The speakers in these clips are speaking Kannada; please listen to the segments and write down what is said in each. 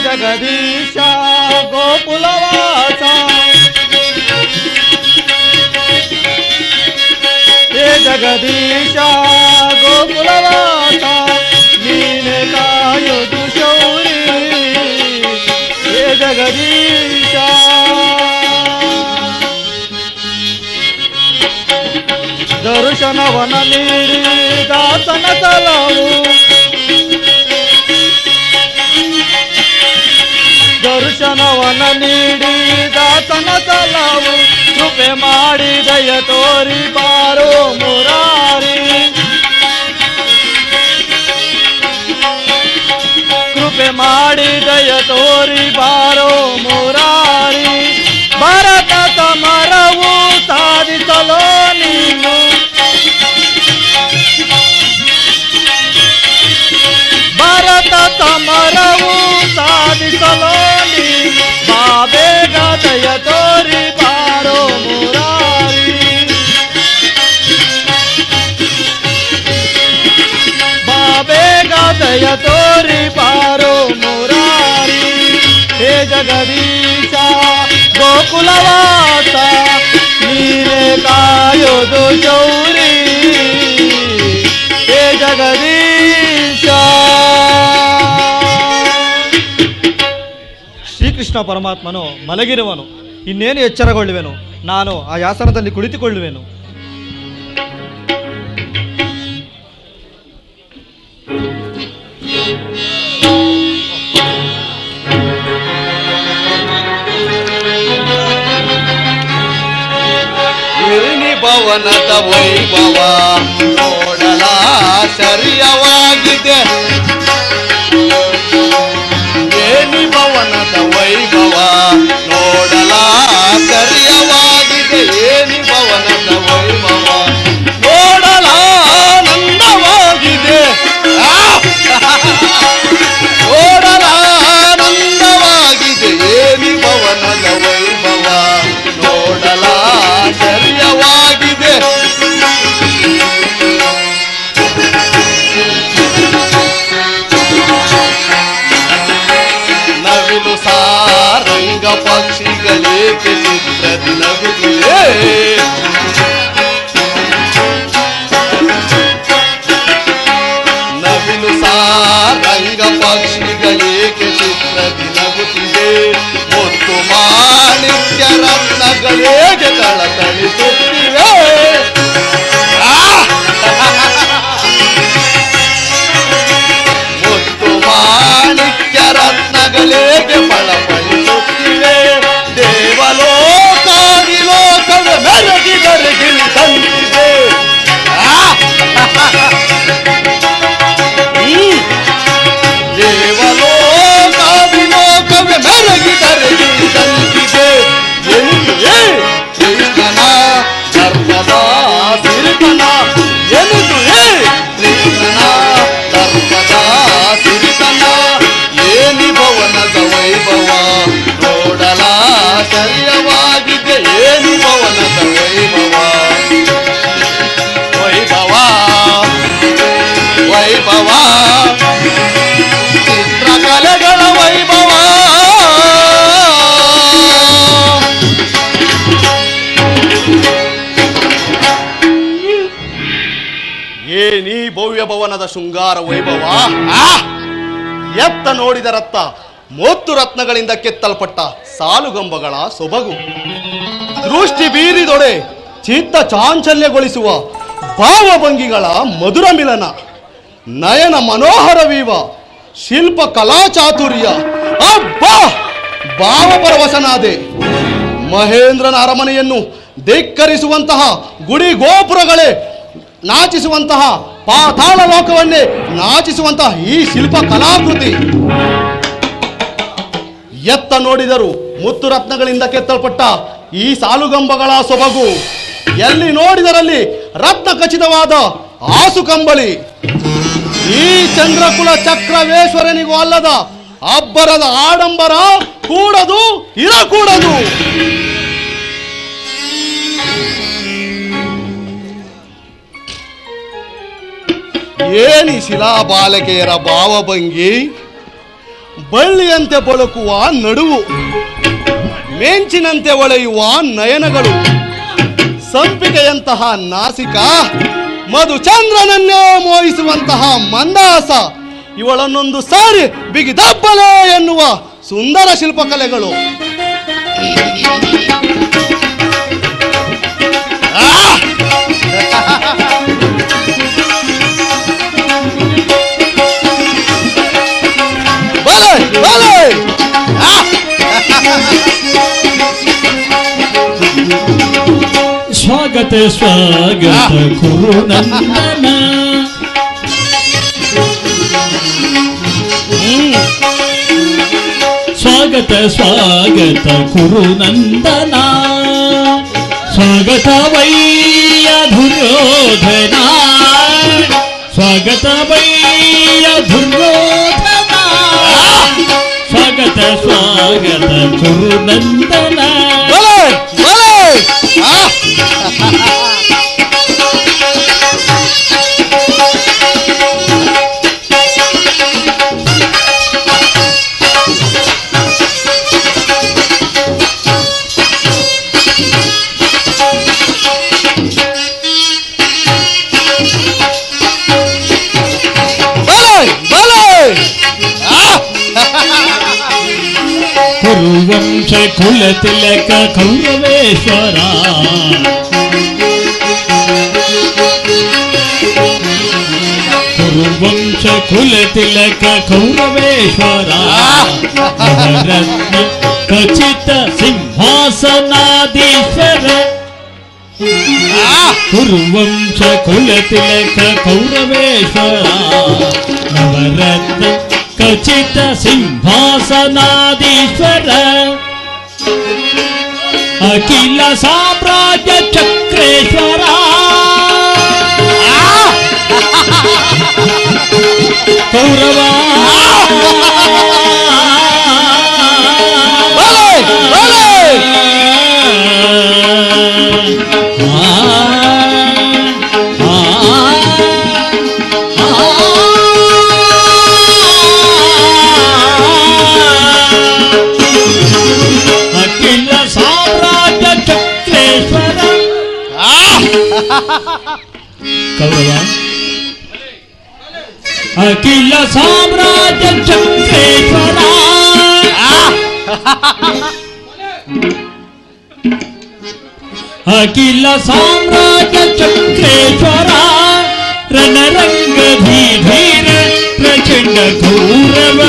ಜಗದೀಶ ಗೋಕುಲವಾಸ ಹೇ ಜಗದೀಶ ಗೋಕುಲವಾಸ ನೀನೆ ಕಾಯುವುದು ಶೌರಿ ಹೇ ಜಗದೀಶ ದರ್ಶನವನ ನೀಡಿ ದಾಸನ ತಲವು ದರ್ಶನವನ ನೀಡಿ ದಾಸನ ತಲವು ಕೃಪೆ ಮಾಡಿ ದಯ ತೋರಿ ಬಾರೋ ಮುರಾರಿ ಕೃಪೆ ಮಾಡಿ ದಯ ತೋರಿ ಬಾರೋ ಮುರಾರಿ ಭರತ ಸಮರವು ಸಾಧಿಸಲೋ ನೀನು ಭರತ ಸಮರವು ಸಾಧಿಸಲೋ ನೀನು ಬೇಗ ದಯ ತೋರಿ ಬಾರೋ ಮುರಾರಿ ಬೇಗ ದಯ ತೋರಿ ಬಾರೋ ಮುರಾರಿ ಹೇ ಜಗದೀಶ ಗೋಕುಲವಾಸ ನೀನೆ ಕಾಯೋದು ಶೌರಿ ಹೇ ಜಗದೀಶ. ಶ್ರೀಕೃಷ್ಣ ಪರಮಾತ್ಮನು ಮಲಗಿರುವನು, ಇನ್ನೇನು ಎಚ್ಚರಗೊಳ್ಳುವೆನು, ನಾನು ಆ ಆಸನದಲ್ಲಿ ಕುಳಿತುಕೊಳ್ಳುವೆನು. ಭವನದ ವೈಭವ ನೋಡಲ ಸರಿಯವಾಗಿದೆ, ಏನಿ ಭವನದ ವೈಭವ ನೋಡಲ ಸರಿಯವಾಗಿದೆ, ಏನಿ ಭವನದ ವೈಭವ ನೋಡಲ ಆನಂದವಾಗಿದೆ, ನೋಡಲ ಆನಂದವಾಗಿದೆ, ಏನಿ ಭವನದ ವೈಭವ ನೋಡಲ ಸರಿಯವಾಗಿದೆ. ನವಿಲು ಸಾರಂಗ ಪಕ್ಷಿಗಳೇಕೆ ಚಿತ್ರದಿ ನಗುತ್ತಿವೆ, ನವಿಲು ಸಾರಂಗ ಪಕ್ಷಿಗಳೇಕೆ ಚಿತ್ರದಿ ನಗುತ್ತಿವೆ, ಮುತ್ತು ಮಾಣಿಕ್ಯ ರತ್ನಗಳೇಕೆ ತಳತಳಿಸುತ್ತಿವೆ, ಮುತ್ತು ಮಾಣಿಕ್ಯ ರತ್ನಗಳೇಕೆ ಫಳಫಳಿಸುತ್ತಿವೆ, ದೇವಲೋಕಾದಿ ಲೋಕವೇ ಮೆರಗಿದರೆ ಗಿಳಿದಂತಿದೆ, ದೇವಲೋಕಾದಿ ಲೋಕವೇ ಮೆರಗಿದರೆ ಗಿಳಿದಂತಿದೆ, ಎನ್ನುವೆ ಕೃಷ್ಣನ ಧರ್ಮದ ಸಿರಿತನ, ಎನ್ನುವೆ ಕೃಷ್ಣನ ಧರ್ಮದ ಸಿರಿತನ, ಏನಿ ಭವನದ ವೈಭವ ನೋಡಲ ಸರಿಯವಾಗಿದೆ, ಏನಿ ಭವನದ ವೈಭವ ವೈಭವ ವೈಭವ ಚಿತ್ರಕಲೆಗಳ ವೈಭವ, ಏನಿ ಭವ್ಯ ಭವನದ ಶೃಂಗಾರ ವೈಭವ, ಎತ್ತ ನೋಡಿದರತ್ತ ಮೂತ್ತು ರತ್ನಗಳಿಂದ ಕೆತ್ತಲ್ಪಟ್ಟ ಸಾಲುಗಂಬಗಳ ಸೊಬಗು, ದೃಷ್ಟಿ ಬೀರಿದೊಡೆ ಚಿತ್ತ ಚಾಂಚಲ್ಯಗೊಳಿಸುವ ಭಾವಭಂಗಿಗಳ ಮಧುರ ಮಿಲನ, ನಯನ ಮನೋಹರವೀವ ಶಿಲ್ಪ ಕಲಾ ಚಾತುರ್ಯ, ಅಬ್ಬಾ ಭಾವಪರವಶನಾದೆ. ಮಹೇಂದ್ರನ ಅರಮನೆಯನ್ನು ಧಿಕ್ಕರಿಸುವಂತಹ ಗುಡಿ ಗೋಪುರಗಳೇ ನಾಚಿಸುವಂತಹ ಪಾತಾಳ ಲೋಕವನ್ನೇ ನಾಚಿಸುವಂತಹ ಈ ಶಿಲ್ಪ ಕಲಾಕೃತಿ, ಎತ್ತ ನೋಡಿದರು ಮುತ್ತು ರತ್ನಗಳಿಂದ ಕೆತ್ತಲ್ಪಟ್ಟ ಈ ಸಾಲುಗಂಬಗಳ ಸೊಬಗು, ಎಲ್ಲಿ ನೋಡಿದರಲ್ಲಿ ರತ್ನ ಖಚಿತವಾದ ಆಸುಕಂಬಳಿ, ಈ ಚಂದ್ರಕುಲ ಚಕ್ರವೇಶ್ವರನಿಗೂ ಅಲ್ಲದ ಅಬ್ಬರದ ಆಡಂಬರ ಕೂಡದು ಇರಕೂಡದು. ಏನಿ ಶಿಲಾ ಬಾಲಕಿಯರ ಭಾವಭಂಗಿ, ಬಳ್ಳಿಯಂತೆ ಬಳುಕುವ ನಡುವು, ಮೆಂಚಿನಂತೆ ಒಳೆಯುವ ನಯನಗಳು, ಸಂಪಿಗೆಯಂತಹ ನಾಸಿಕ, ಮಧುಚಂದ್ರನನ್ನೇ ಮೋಹಿಸುವಂತಹ ಮಂದಹಾಸ, ಇವಳನ್ನೊಂದು ಸಾರಿ ಬಿಗಿದಬ್ಬಲೆ ಎನ್ನುವ ಸುಂದರ ಶಿಲ್ಪಕಲೆಗಳು. ಬಲೆ ಬಲೆ ಸ್ವಾಗತ ಸ್ವಾಗತ ಕುರು ನಂದನ, ಸ್ವಾಗತ ಸ್ವಾಗತ ಕುರು ನಂದನ, ಸ್ವಾಗತ ವೈಯ ದುರ್ಯೋಧನ, ಸ್ವಾಗತ ವೈಯ ದುರ್ಯೋಧನ, ಸ್ವಾಗತ ಸ್ವಾಗತ ಕುರು ನಂದನ. ಕುರುವಂಶ ಕುಲ ತಿಲಕ ಕೌರವೇಶ್ವರ, ಕುರುವಂಶ ಕುಲ ತಿಲಕ ಕೌರವೇಶ್ವರ, ನವರತ್ನ ಖಚಿತ ಸಿಂಹಾಸನಾಧೀಶ್ವರ, ಕುರುವಂಶ ಕುಲ ತಿಲಕ ಕೌರವೇಶ್ವರ, ನವರತ್ನ ಖಚಿತ ಸಿಂಹಾಸನಾಧೀಶ್ವರ, ಅಖಿಲ ಸಾಮ್ರಾಜ್ಯ ಚಕ್ರೇಶ್ವರ, ಕೌರವ ಕೌರವ ಅಖಿಲ ಸಾಮ್ರಾಜ್ಯ ಚಕ್ರೇಶ್ವರ, ಅಖಿಲ ಸಾಮ್ರಾಜ್ಯ ಚಕ್ರೇಶ್ವರ, ರಣರಂಗಧೀರ ಪ್ರಚಂಡ ಗೌರವ,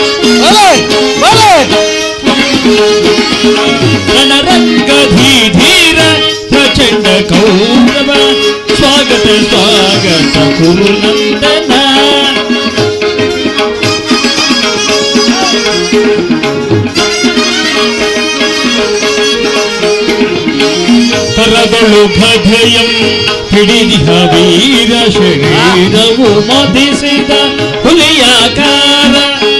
ರಣರಂಗಧೀರ ಪ್ರಚಂಡ ಗೌರವ, ಸ್ವಾಗತ ಸ್ವಾಗತ ಕುರು ನಂದನ. ಕರಗಳು ಭಯಂ ಹಿಡಿದಿಹ ವೀರ ಶರೀರವು ಮದಿಸಿದ ಹುಲಿಯಾಕಾರ,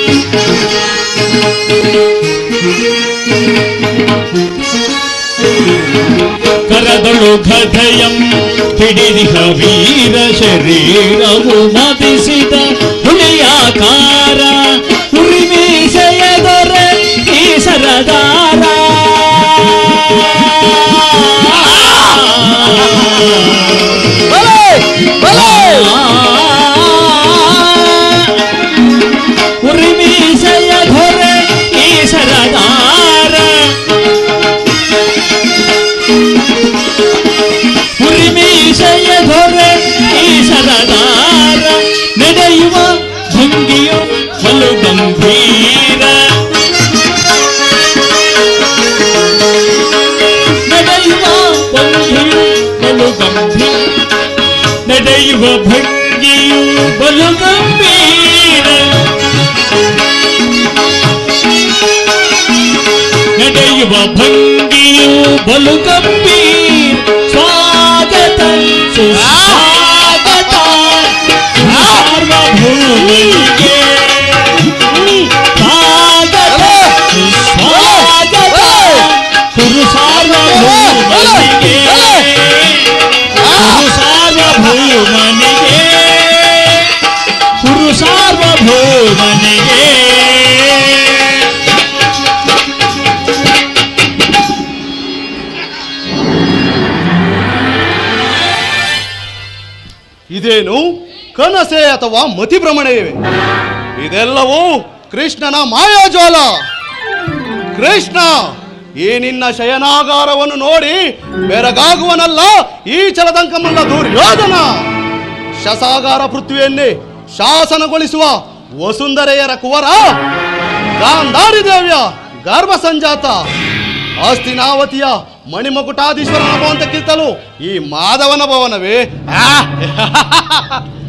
ಕರದಳು ಘದಯಂ ಹಿಡಿದಿಹ ವೀರ ಶರೀರವು ಮದಿಸಿದ ಹುಲಿಯಾಕಾರ, ಉರಿಮೀಸೆಯದೊರೆ ಈ ಸರದಾರ, ಉರಿಮೀಸೆಯ ಧೊರೆ ಈ ಸರದಾರ, ಉರಿಮೀಸೆಯ ಧೊರೆ ಈ ಸರದಾರ, ನಡೆಯುವ ಭಂಗಿಯು ಬಲು ಗಂಭೀರ, ನಡೆಯುವ ಭಂಗಿಯು ಬಲು ಗಂಭೀರ, ನಡೆಯುವ ಭಂಗಿಯು ಬಲು ಗಂಭೀರ, ನಡೆಯುವ ಭಂಗಿಯು ಬಲು ಗಂಭೀರ, ಸ್ವಾಗತ ಸುಸ್ವಾಗತ ಸಾರ್ವಭೌಮನಿಗೆ, ಸ್ವಾಗತ ಸುಸ್ವಾಗತ ಕುರು ಸಾರ್ವಭೌಮನಿಗೆ, ಕುರು ಸಾರ್ವಭೌಮನಿಗೆ, ಕುರು ಸಾರ್ವಭೌಮನಿಗೆ. ಇದೇನು ಕನಸೆ ಅಥವಾ ಮತಿಭ್ರಮಣೆಯೇ? ಇದೆಲ್ಲವೂ ಕೃಷ್ಣನ ಮಾಯಾಜಾಲ. ಕೃಷ್ಣ, ಈ ನಿನ್ನ ಶಯನಾಗಾರವನ್ನು ನೋಡಿ ಬೆರಗಾಗುವನಲ್ಲ ಈ ಚಲದಂಕಮಲ್ಲ ದುರ್ಯೋಧನ. ಶಸಾಗಾರ ಪೃಥ್ವಿಯನ್ನೇ ಶಾಸನಗೊಳಿಸುವ ವಸುಂಧರೆಯರ ಕುವರ, ಗಾಂಧಾರಿ ದೇವಿಯ ಗರ್ಭ ಸಂಜಾತ, ಹಸ್ತಿನಾವತಿಯ ಮಣಿಮಕುಟಾಧೀಶ್ವರನ ಭವಂತಕ್ಕಿಂತಲೂ ಈ ಮಾಧವನ ಭವನವೇ